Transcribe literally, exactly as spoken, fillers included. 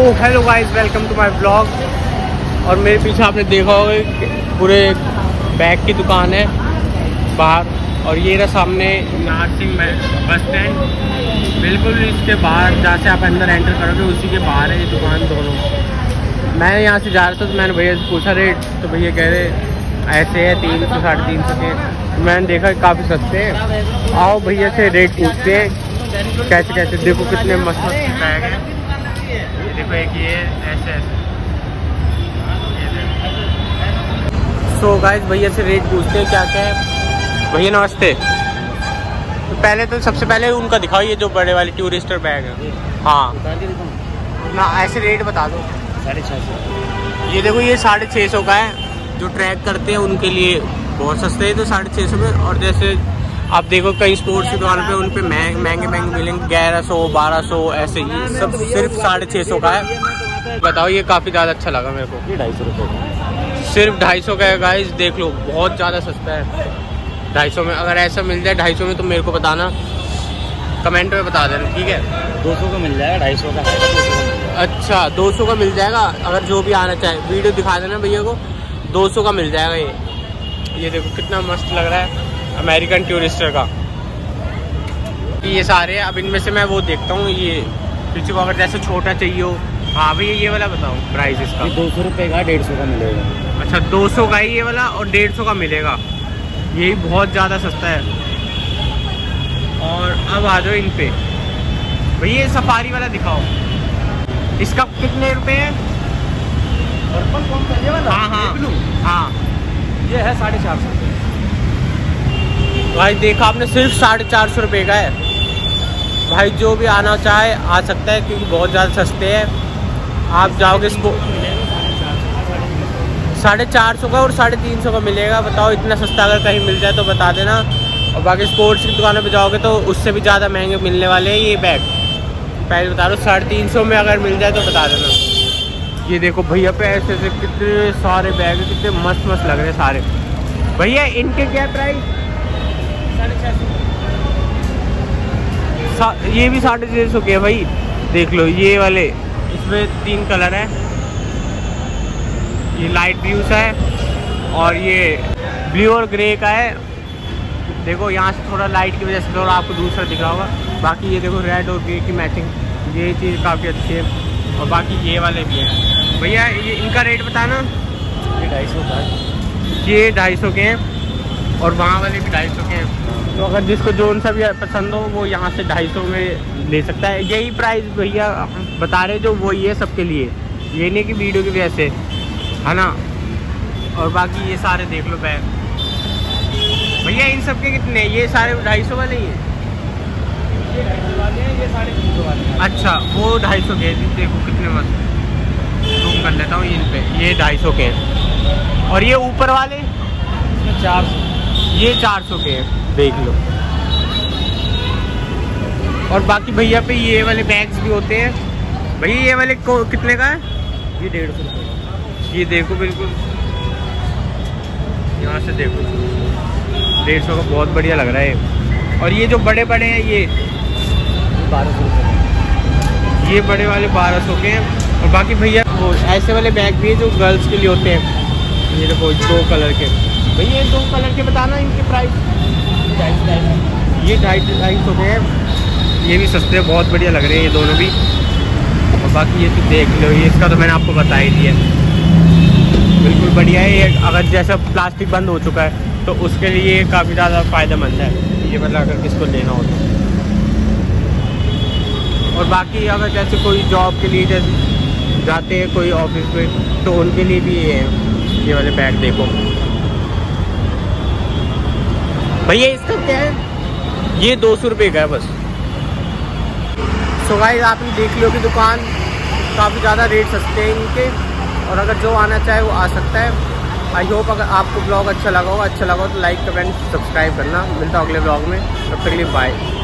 Hello guys, welcome to my blog. और मेरे पीछे आपने देखा होगा पूरे बैग की दुकान है बाहर, और ये रहा सामने नारसिंह बस स्टैंड, बिल्कुल इसके बाहर जहाँ से आप अंदर एंटर करोगे उसी के बाहर है ये दुकान दोनों। मैं यहाँ से जा रहा था तो मैंने भैया से पूछा रेट, तो भैया कह रहे ऐसे है तीन सौ साढ़े तीन सौ के। तो मैंने देखा काफ़ी सस्ते हैं। आओ भैया से रेट पूछते हैं कैसे कैसे। देखो कितने मस्त मस्त बैग हैं। ये देखो एक ये ऐसे ऐसे। सो गाइस भैया से रेट पूछते हैं क्या क्या है। भैया नमस्ते। तो पहले तो सबसे पहले उनका दिखाओ, ये जो बड़े वाले टूरिस्टर बैग है। हाँ ना, ऐसे रेट बता दो। साढ़े छः सौ। ये देखो ये साढ़े छः सौ का है। जो ट्रैक करते हैं उनके लिए बहुत सस्ते हैं, तो साढ़े छः सौ में। और जैसे आप देखो कई स्पोर्ट्स की दुकान पे उन पे महंगे महंगे महंगे मिलेंगे, ग्यारह सौ बारह सौ ऐसे ही। सब सिर्फ साढ़े छः सौ का है। बताओ, ये काफ़ी ज़्यादा अच्छा लगा मेरे को। ये ढाई सौ रुपये का, सिर्फ ढाई सौ का है गाइस, देख लो बहुत ज़्यादा सस्ता है। ढाई सौ में अगर ऐसा मिल जाए ढाई सौ में तो मेरे को बताना, कमेंट में बता देना, ठीक है। दो सौ का मिल जाएगा, ढाई सौ का है। अच्छा, दो सौ का मिल जाएगा। अगर जो भी आना चाहे वीडियो दिखा देना भैया को, दो सौ का मिल जाएगा ये। ये देखो कितना मस्त लग रहा है, अमेरिकन टूरिस्टर का। ये सारे, अब इनमें से मैं वो देखता हूँ, ये किसी को अगर जैसे छोटा चाहिए हो। हाँ भैया ये वाला बताओ प्राइस इसका। दो सौ रुपये का, डेढ़ सौ का मिलेगा। अच्छा, दो सौ का ही ये वाला और डेढ़ सौ का मिलेगा। यही बहुत ज़्यादा सस्ता है। और अब आ जाओ इन पे भैया, सफारी वाला दिखाओ। इसका कितने रुपए है? पर्पल कौन सा, ये वाला? हाँ हाँ हाँ, ये है साढ़े चार सौ। भाई देखा आपने, सिर्फ साढ़े चार सौ रुपये का है। भाई जो भी आना चाहे आ सकता है, क्योंकि बहुत ज़्यादा सस्ते हैं। आप जाओगे इसको साढ़े चार सौ का और साढ़े तीन सौ का मिलेगा। बताओ, इतना सस्ता अगर कहीं मिल जाए तो बता देना। और बाकी स्पोर्ट्स की दुकानों पे जाओगे तो उससे भी ज़्यादा महंगे मिलने वाले हैं ये बैग। पहले बता दो, साढ़े तीन सौ में अगर मिल जाए तो बता देना। ये देखो भैया पे ऐसे ऐसे कितने सारे बैग हैं, कितने मस्त मस्त लग रहे हैं सारे। भैया इनके क्या प्राइस? साढ़े छः सौ। ये भी साढ़े छः सौ के है भाई। देख लो ये वाले, इसमें तीन कलर है। ये लाइट ब्लू सा है और ये ब्लू और ग्रे का है। देखो यहाँ से थोड़ा लाइट की वजह से थोड़ा आपको दूसरा दिख रहा होगा। बाकी ये देखो रेड और ग्रे की मैचिंग, ये चीज़ काफ़ी अच्छी है। और बाकी ये वाले भी हैं। भैया ये इनका रेट बताना। ये ढाई सौ का है। ये ढाई सौ के हैं और वहाँ वाले भी ढाई सौ के हैं। तो अगर जिसको जो सा भी पसंद हो वो यहाँ से ढाई सौ में ले सकता है। यही प्राइस भैया बता रहे जो वही है सबके लिए, ये नहीं कि वीडियो की वजह से, है ना। और बाकी ये सारे देख लो बैग भैया, इन सब के कितने? ये सारे ढाई सौ वाले ही हैं। ये ढाई सौ वाले हैं, ये साढ़े तीन सौ वाले हैं। अच्छा, वो ढाई सौ के। देखो कितने मस्त, जूम कर लेता हूँ इन पे। ये ढाई सौ के हैं। और ये ऊपर वाले इसमें चार सौ, ये चार सौ के हैं, देख लो। और बाकी भैया पे ये वाले बैग्स भी होते हैं। भैया ये वाले को कितने का है? ये डेढ़ सौ रुपये। ये देखो बिल्कुल यहाँ से देखो, डेढ़ सौ का बहुत बढ़िया लग रहा है। और ये जो बड़े बड़े हैं ये बारह सौ रुपये। ये बड़े वाले बारह सौ के हैं। और बाकी भैया वो ऐसे वाले बैग भी है जो गर्ल्स के लिए होते हैं। ये देखो दो कलर के। भैया ये दो कलर के बताना इनके प्राइस। ढाई सौ ढाई सौ। ये ढाई ढाई सौ के हैं। ये भी सस्ते, बहुत बढ़िया लग रहे हैं ये दोनों भी। और बाकी ये तो देख लो, ये इसका तो मैंने आपको बता ही दिया, बिल्कुल बढ़िया है ये। अगर जैसा प्लास्टिक बंद हो चुका है तो उसके लिए काफ़ी ज़्यादा फ़ायदेमंद है ये, मतलब अगर किसको लेना हो तो। और बाकी अगर जैसे कोई जॉब के लिए जैसे जाते हैं कोई ऑफिस में, तो उनके लिए भी ये है, ये वाले बैग देखो भैया। इसका क्या है? ये दो सौ रुपये का है बस। सो गाइस आपने देख लो कि दुकान काफ़ी ज़्यादा रेट सस्ते हैं इनके। और अगर जो आना चाहे वो आ सकता है। आई होप अगर आपको ब्लॉग अच्छा लगा हो अच्छा लगा हो तो लाइक कमेंट सब्सक्राइब करना। मिलता हूँ अगले ब्लॉग में, तब तक के लिए बाय।